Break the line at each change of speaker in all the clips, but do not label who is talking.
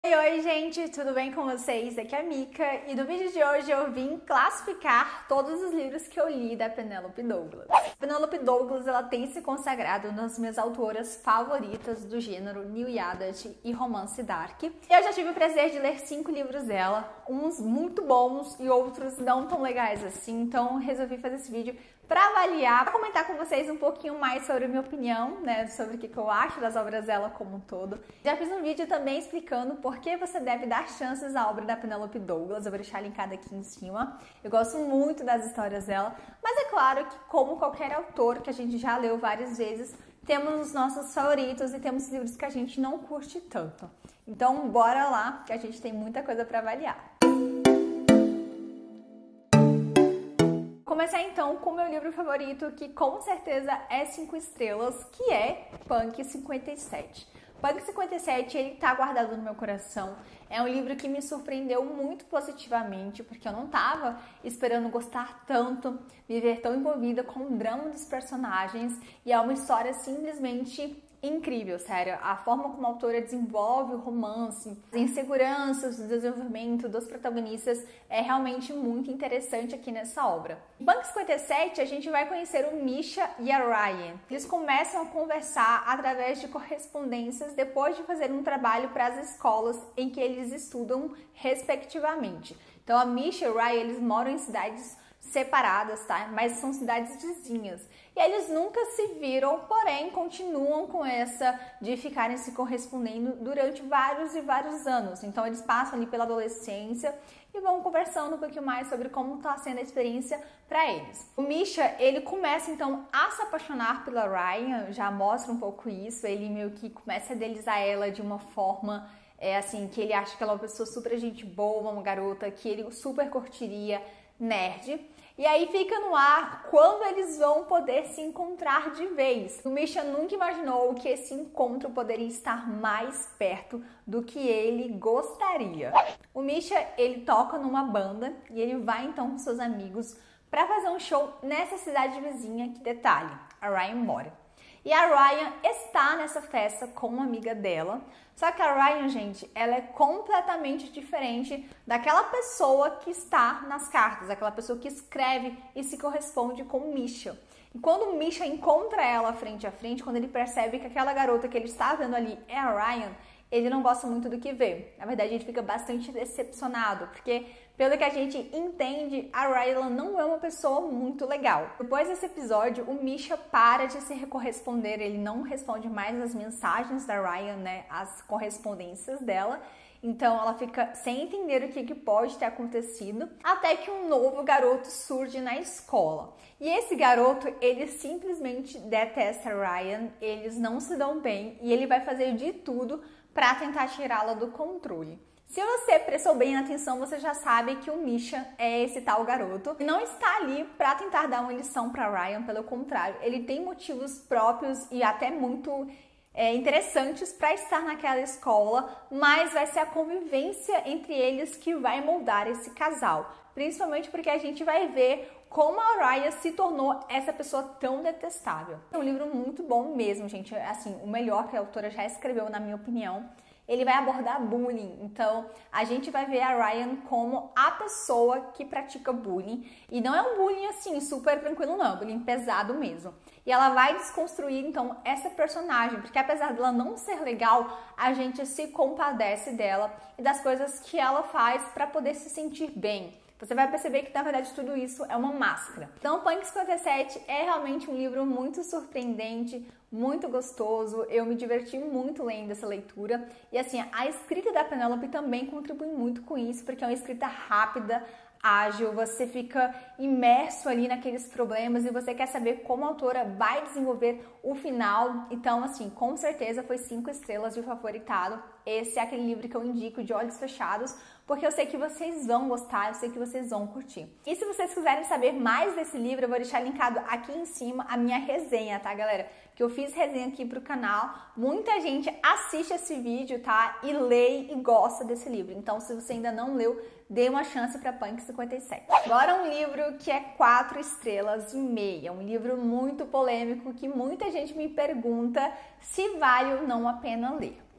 Oi, gente, tudo bem com vocês? Aqui é a Mika e no vídeo de hoje eu vim classificar todos os livros que eu li da Penélope Douglas. Penélope Douglas, ela tem se consagrado uma das minhas autoras favoritas do gênero New Adult e romance dark. Eu já tive o prazer de ler 5 livros dela, uns muito bons e outros não tão legais assim, então resolvi fazer esse vídeo para avaliar, para comentar com vocês um pouquinho mais sobre a minha opinião, né, sobre o que eu acho das obras dela como um todo. Já fiz um vídeo também explicando por que você deve dar chances à obra da Penélope Douglas, eu vou deixar linkado aqui em cima. Eu gosto muito das histórias dela, mas é claro que, como qualquer autor que a gente já leu várias vezes, temos os nossos favoritos e temos livros que a gente não curte tanto. Então, bora lá, que a gente tem muita coisa para avaliar. Começar então com o meu livro favorito, que com certeza é 5 estrelas, que é Punk 57. Punk 57, ele tá guardado no meu coração. É um livro que me surpreendeu muito positivamente, porque eu não tava esperando gostar tanto, me ver tão envolvida com o drama dos personagens, e é uma história simplesmente incrível, sério. A forma como a autora desenvolve o romance, as inseguranças, o desenvolvimento dos protagonistas é realmente muito interessante aqui nessa obra. Em Punk 57, a gente vai conhecer o Misha e a Ryan. Eles começam a conversar através de correspondências depois de fazer um trabalho para as escolas em que eles estudam respectivamente. Então a Misha e a Ryan, eles moram em cidades separadas, tá? Mas são cidades vizinhas. E eles nunca se viram, porém continuam com essa de ficarem se correspondendo durante vários e vários anos. Então eles passam ali pela adolescência e vão conversando um pouquinho mais sobre como está sendo a experiência para eles. O Misha, ele começa então a se apaixonar pela Ryan, já mostra um pouco isso, ele meio que começa a idealizar ela de uma forma assim, que ele acha que ela é uma pessoa super gente boa, uma garota que ele super curtiria, nerd. E aí fica no ar quando eles vão poder se encontrar de vez. O Misha nunca imaginou que esse encontro poderia estar mais perto do que ele gostaria. O Misha, ele toca numa banda e ele vai então com seus amigos para fazer um show nessa cidade vizinha, que detalhe, a Ryan mora. E a Ryan está nessa festa com uma amiga dela, só que a Ryan, gente, ela é completamente diferente daquela pessoa que está nas cartas, aquela pessoa que escreve e se corresponde com o Misha. E quando o Misha encontra ela frente a frente, quando ele percebe que aquela garota que ele está vendo ali é a Ryan, ele não gosta muito do que vê. Na verdade, ele fica bastante decepcionado, porque pelo que a gente entende, a Ryan não é uma pessoa muito legal. Depois desse episódio, o Misha para de se corresponder, ele não responde mais as mensagens da Ryan, né, as correspondências dela. Então ela fica sem entender o que pode ter acontecido, até que um novo garoto surge na escola. E esse garoto, ele simplesmente detesta a Ryan, eles não se dão bem e ele vai fazer de tudo para tentar tirá-la do controle. Se você prestou bem atenção, você já sabe que o Misha é esse tal garoto e não está ali para tentar dar uma lição para Ryan, pelo contrário, ele tem motivos próprios e até muito interessantes para estar naquela escola, mas vai ser a convivência entre eles que vai moldar esse casal, principalmente porque a gente vai ver como a Ryan se tornou essa pessoa tão detestável. É um livro muito bom mesmo, gente, assim, o melhor que a autora já escreveu, na minha opinião. Ele vai abordar bullying, então a gente vai ver a Ryan como a pessoa que pratica bullying, e não é um bullying assim super tranquilo não, é um bullying pesado mesmo. E ela vai desconstruir então essa personagem, porque apesar dela não ser legal, a gente se compadece dela e das coisas que ela faz para poder se sentir bem. Você vai perceber que, na verdade, tudo isso é uma máscara. Então, Punk 57 é realmente um livro muito surpreendente, muito gostoso. Eu me diverti muito lendo essa leitura. E, assim, a escrita da Penélope também contribui muito com isso, porque é uma escrita rápida, ágil, você fica imerso ali naqueles problemas e você quer saber como a autora vai desenvolver o final. Então, assim, com certeza foi 5 estrelas de favoritado. Esse é aquele livro que eu indico de olhos fechados, porque eu sei que vocês vão gostar, eu sei que vocês vão curtir. E se vocês quiserem saber mais desse livro, eu vou deixar linkado aqui em cima a minha resenha, tá, galera? Que eu fiz resenha aqui pro canal, muita gente assiste esse vídeo, tá? E lê e gosta desse livro. Então, se você ainda não leu, dê uma chance para Punk 57. Agora um livro que é 4 estrelas e meia, um livro muito polêmico que muita gente me pergunta se vale ou não a pena ler.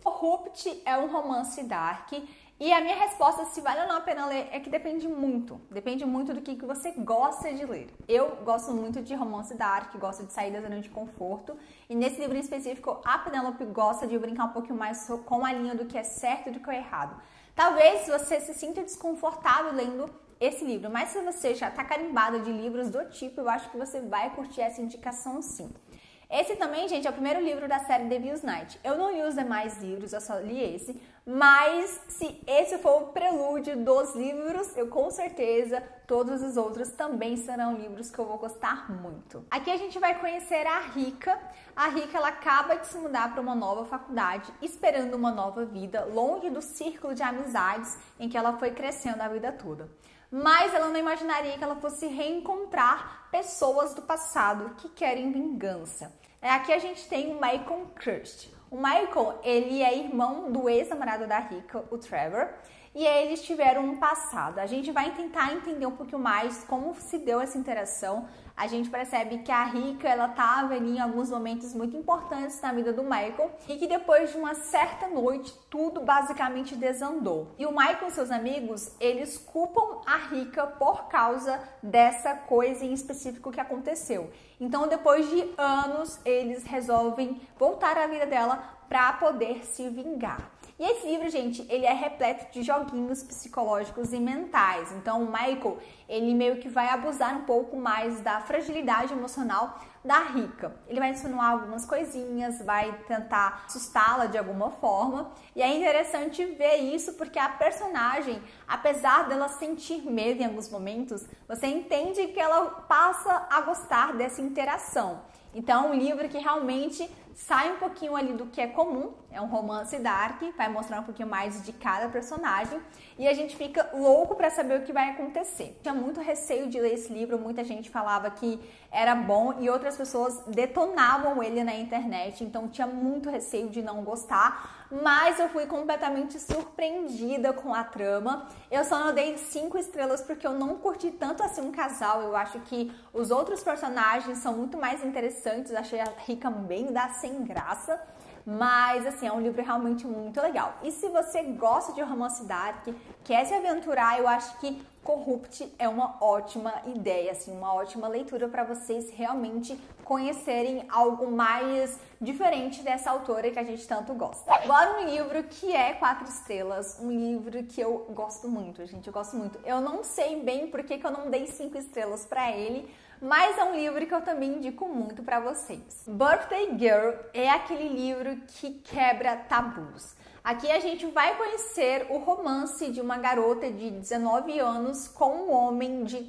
Corrupt é um romance dark. E a minha resposta se vale ou não a pena ler é que depende muito. Depende muito do que você gosta de ler. Eu gosto muito de romance dark, gosto de sair da zona de conforto. E nesse livro em específico, a Penélope gosta de brincar um pouquinho mais com a linha do que é certo e do que é errado. Talvez você se sinta desconfortável lendo esse livro, mas se você já está carimbada de livros do tipo, eu acho que você vai curtir essa indicação sim. Esse também, gente, é o primeiro livro da série Devil's Night. Eu não li os demais livros, eu só li esse, mas se esse for o prelúdio dos livros, eu com certeza todos os outros também serão livros que eu vou gostar muito. Aqui a gente vai conhecer a Rika. A Rika, ela acaba de se mudar para uma nova faculdade, esperando uma nova vida, longe do círculo de amizades em que ela foi crescendo a vida toda. Mas ela não imaginaria que ela fosse reencontrar pessoas do passado que querem vingança. Aqui a gente tem o Michael Crust. O Michael, ele é irmão do ex-namorado da Rika, o Trevor, e eles tiveram um passado. A gente vai tentar entender um pouquinho mais como se deu essa interação. A gente percebe que a Rika, ela estava ali em alguns momentos muito importantes na vida do Michael e que depois de uma certa noite, tudo basicamente desandou. E o Michael e seus amigos, eles culpam a Rika por causa dessa coisa em específico que aconteceu. Então, depois de anos, eles resolvem voltar à vida dela para poder se vingar. E esse livro, gente, ele é repleto de joguinhos psicológicos e mentais. Então, o Michael, ele meio que vai abusar um pouco mais da fragilidade emocional da Rika. Ele vai insinuar algumas coisinhas, vai tentar assustá-la de alguma forma. E é interessante ver isso porque a personagem, apesar dela sentir medo em alguns momentos, você entende que ela passa a gostar dessa interação. Então, é um livro que realmente sai um pouquinho ali do que é comum, é um romance dark, vai mostrar um pouquinho mais de cada personagem e a gente fica louco para saber o que vai acontecer. Tinha muito receio de ler esse livro, muita gente falava que era bom e outras pessoas detonavam ele na internet, então tinha muito receio de não gostar, mas eu fui completamente surpreendida com a trama. Eu só não dei 5 estrelas porque eu não curti tanto assim um casal, eu acho que os outros personagens são muito mais interessantes, achei a Rika bem da sem graça, mas assim, é um livro realmente muito legal. E se você gosta de romance dark, quer se aventurar, eu acho que Corrupt é uma ótima ideia, assim, uma ótima leitura para vocês realmente conhecerem algo mais diferente dessa autora que a gente tanto gosta. Agora um livro que é 4 estrelas, um livro que eu gosto muito, gente, eu gosto muito. Eu não sei bem por que eu não dei 5 estrelas para ele, mas é um livro que eu também indico muito para vocês. Birthday Girl é aquele livro que quebra tabus. Aqui a gente vai conhecer o romance de uma garota de 19 anos com um homem de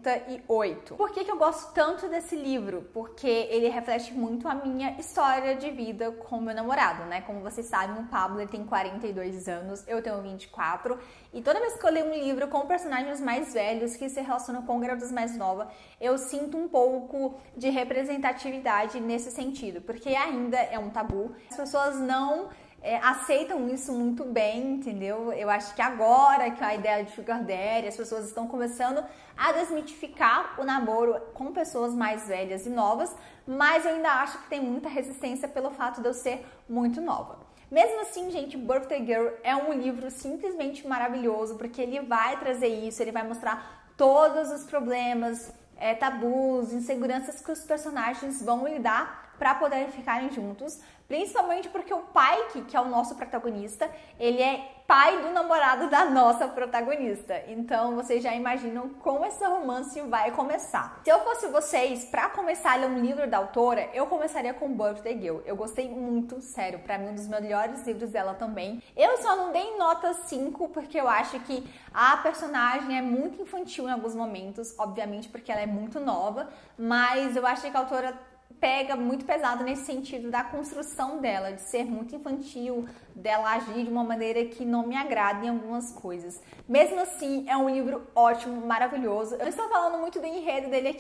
38. Por que eu gosto tanto desse livro? Porque ele reflete muito a minha história de vida com meu namorado, né? Como vocês sabem, o Pablo ele tem 42 anos, eu tenho 24. E toda vez que eu leio um livro com personagens mais velhos que se relacionam com garotas mais novas, eu sinto um pouco de representatividade nesse sentido. Porque ainda é um tabu. As pessoas não aceitam isso muito bem, entendeu? Eu acho que agora que a ideia de Sugar Daddy, as pessoas estão começando a desmitificar o namoro com pessoas mais velhas e novas, mas eu ainda acho que tem muita resistência pelo fato de eu ser muito nova. Mesmo assim, gente, Birthday Girl é um livro simplesmente maravilhoso, porque ele vai trazer isso, ele vai mostrar todos os problemas, tabus, inseguranças que os personagens vão lidar para poderem ficarem juntos, principalmente porque o Pike, que é o nosso protagonista, ele é pai do namorado da nossa protagonista. Então, vocês já imaginam como esse romance vai começar. Se eu fosse vocês, para começar a ler um livro da autora, eu começaria com Birthday Girl. Eu gostei muito, sério, para mim um dos melhores livros dela também. Eu só não dei nota 5 porque eu acho que a personagem é muito infantil em alguns momentos, obviamente porque ela é muito nova, mas eu acho que a autora pega muito pesado nesse sentido da construção dela, de ser muito infantil, dela agir de uma maneira que não me agrada em algumas coisas. Mesmo assim, é um livro ótimo, maravilhoso. Eu estou falando muito do enredo dele aqui,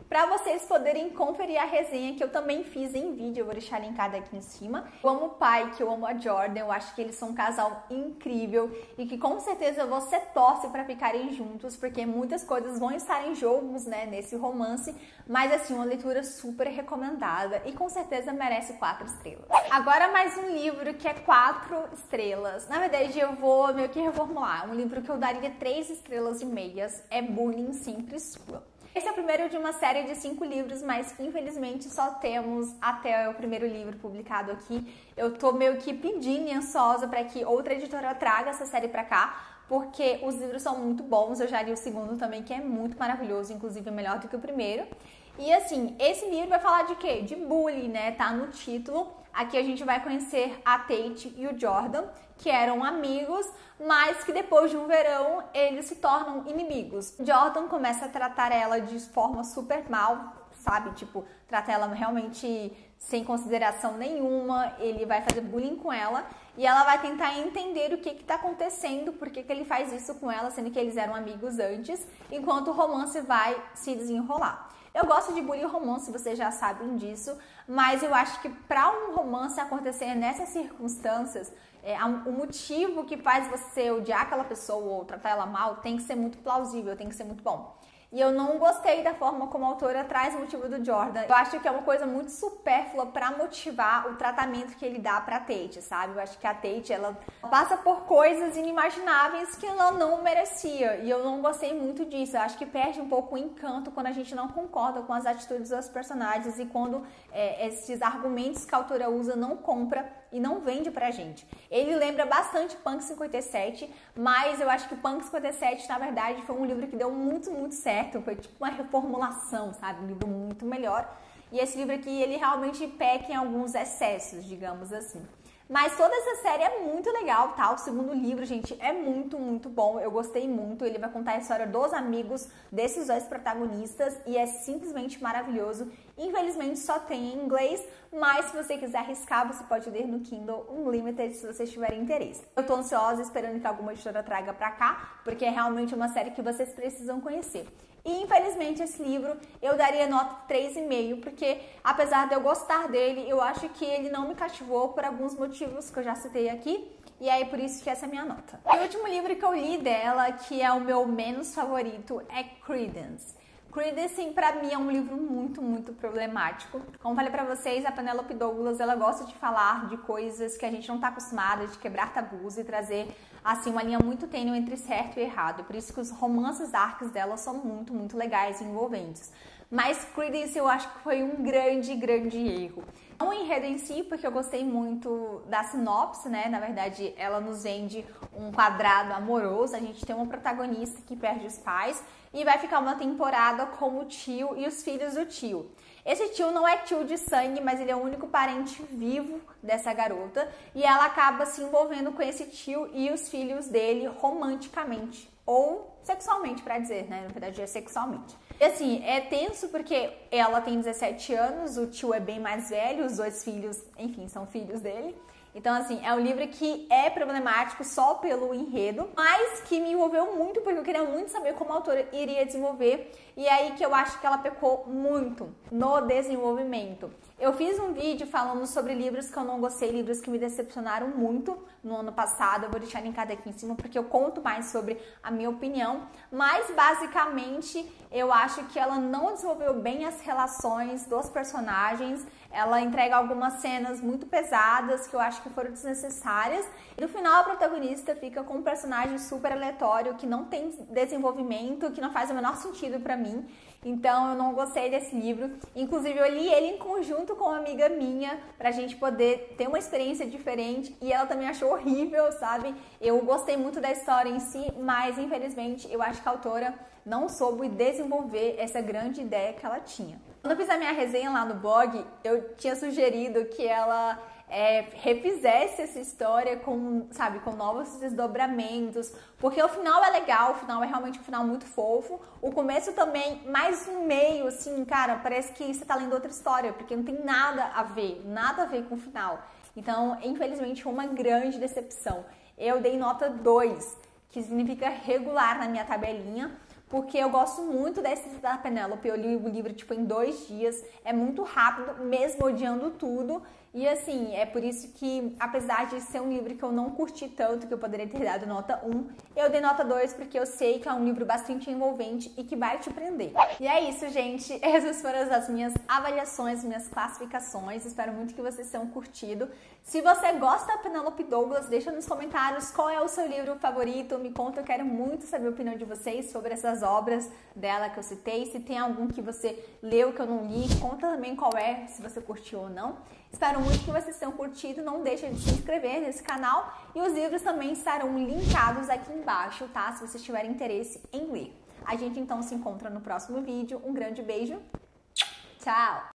para vocês poderem conferir a resenha que eu também fiz em vídeo, eu vou deixar linkada aqui em cima. Eu amo o Pike, eu amo a Jordan, eu acho que eles são um casal incrível e que com certeza você torce para ficarem juntos, porque muitas coisas vão estar em jogos, né, nesse romance, mas assim, uma leitura super recomendada e com certeza merece 4 estrelas. Agora mais um livro que é 4 estrelas. Na verdade, eu vou meio que reformular. Um livro que eu daria 3 estrelas e meias é Bullying Sempre Sua. Esse é o primeiro de uma série de 5 livros, mas infelizmente só temos até o primeiro livro publicado aqui. Eu tô meio que pedindo e ansiosa para que outra editora traga essa série pra cá, porque os livros são muito bons. Eu já li o segundo também, que é muito maravilhoso, inclusive melhor do que o primeiro. E assim, esse livro vai falar de quê? De bullying, né? Tá no título. Aqui a gente vai conhecer a Tate e o Jordan, que eram amigos, mas que depois de um verão eles se tornam inimigos. Jordan começa a tratar ela de forma super mal, sabe? Tipo, trata ela realmente sem consideração nenhuma, ele vai fazer bullying com ela e ela vai tentar entender o que tá acontecendo, por que ele faz isso com ela, sendo que eles eram amigos antes, enquanto o romance vai se desenrolar. Eu gosto de bullying romance, vocês já sabem disso, mas eu acho que para um romance acontecer nessas circunstâncias, o motivo que faz você odiar aquela pessoa ou tratar ela mal tem que ser muito plausível, tem que ser muito bom. E eu não gostei da forma como a autora traz o motivo do Jordan. Eu acho que é uma coisa muito supérflua pra motivar o tratamento que ele dá pra Tate, sabe? Eu acho que a Tate, ela passa por coisas inimagináveis que ela não merecia. E eu não gostei muito disso. Eu acho que perde um pouco o encanto quando a gente não concorda com as atitudes dos personagens e quando esses argumentos que a autora usa não compra e não vende pra gente. Ele lembra bastante Punk 57, mas eu acho que Punk 57, na verdade, foi um livro que deu muito, muito certo. Foi tipo uma reformulação, sabe? Um livro muito melhor. E esse livro aqui, ele realmente peca em alguns excessos, digamos assim. Mas toda essa série é muito legal, tá? O segundo livro, gente, é muito, muito bom. Eu gostei muito. Ele vai contar a história dos amigos desses 2 protagonistas e é simplesmente maravilhoso. Infelizmente só tem em inglês, mas se você quiser arriscar, você pode ler no Kindle Unlimited se vocês tiverem interesse. Eu tô ansiosa esperando que alguma editora traga pra cá, porque é realmente uma série que vocês precisam conhecer. E infelizmente esse livro eu daria nota 3,5, porque apesar de eu gostar dele, eu acho que ele não me cativou por alguns motivos que eu já citei aqui. E aí por isso que essa é a minha nota. O último livro que eu li dela, que é o meu menos favorito, é Credence. Credence, pra mim, é um livro muito, muito problemático. Como falei pra vocês, a Penelope Douglas, ela gosta de falar de coisas que a gente não tá acostumada, de quebrar tabus e trazer, assim, uma linha muito tênue entre certo e errado. Por isso que os romances darks dela são muito, muito legais e envolventes. Mas Credence eu acho que foi um grande, grande erro. Não o enredo em si, porque eu gostei muito da sinopse, né? Na verdade, ela nos vende um quadrado amoroso. A gente tem uma protagonista que perde os pais e vai ficar uma temporada com o tio e os filhos do tio. Esse tio não é tio de sangue, mas ele é o único parente vivo dessa garota e ela acaba se envolvendo com esse tio e os filhos dele romanticamente ou sexualmente, pra dizer, né? Na verdade é sexualmente. E assim, é tenso porque ela tem 17 anos, o tio é bem mais velho, os 2 filhos, enfim, são filhos dele. Então, assim, é um livro que é problemático só pelo enredo, mas que me envolveu muito porque eu queria muito saber como a autora iria desenvolver. E é aí que eu acho que ela pecou muito no desenvolvimento. Eu fiz um vídeo falando sobre livros que eu não gostei, livros que me decepcionaram muito no ano passado. Eu vou deixar linkado aqui em cima porque eu conto mais sobre a minha opinião. Mas, basicamente, eu acho que ela não desenvolveu bem as relações dos personagens. Ela entrega algumas cenas muito pesadas que eu acho que foram desnecessárias. E no final, a protagonista fica com um personagem super aleatório, que não tem desenvolvimento, que não faz o menor sentido pra mim. Então, eu não gostei desse livro. Inclusive, eu li ele em conjunto com uma amiga minha pra gente poder ter uma experiência diferente. E ela também achou horrível, sabe? Eu gostei muito da história em si, mas infelizmente eu acho que a autora não soube desenvolver essa grande ideia que ela tinha. Quando eu fiz a minha resenha lá no blog, eu tinha sugerido que ela refizesse essa história com, sabe, com novos desdobramentos, porque o final é legal, o final é realmente um final muito fofo, o começo também, mais um meio, assim, cara, parece que você tá lendo outra história, porque não tem nada a ver com o final. Então, infelizmente, foi uma grande decepção. Eu dei nota 2, que significa regular na minha tabelinha, porque eu gosto muito desse da Penélope. Eu li o livro tipo em 2 dias, é muito rápido, mesmo odiando tudo. E assim, é por isso que, apesar de ser um livro que eu não curti tanto, que eu poderia ter dado nota 1, eu dei nota 2 porque eu sei que é um livro bastante envolvente e que vai te prender. E é isso, gente. Essas foram as minhas avaliações, minhas classificações. Espero muito que vocês tenham curtido. Se você gosta da Penélope Douglas, deixa nos comentários qual é o seu livro favorito. Me conta, eu quero muito saber a opinião de vocês sobre essas obras dela que eu citei. Se tem algum que você leu que eu não li, conta também qual é, se você curtiu ou não. Espero muito que vocês tenham curtido, não deixem de se inscrever nesse canal e os livros também estarão linkados aqui embaixo, tá? Se vocês tiverem interesse em ler. A gente então se encontra no próximo vídeo. Um grande beijo, tchau!